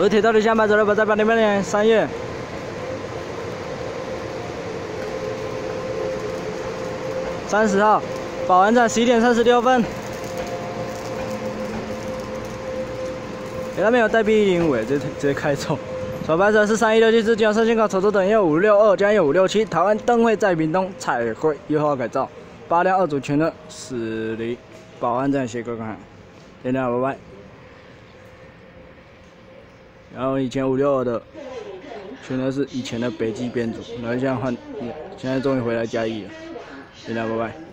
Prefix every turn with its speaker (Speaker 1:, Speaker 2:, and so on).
Speaker 1: 我是铁道旅乡白走600在8年3月。 30号，保安站11点36分。那边有带 B105，直接开走。手牌者是3167至金山信考丑州等业562加业567，台湾灯会在屏东彩绘1号改造，8辆2组全的驶离保安站斜沟看，先这样，拜拜。然后以前562的，全都是以前的北基编组，然后现在终于回来嘉义了，先这样，拜拜。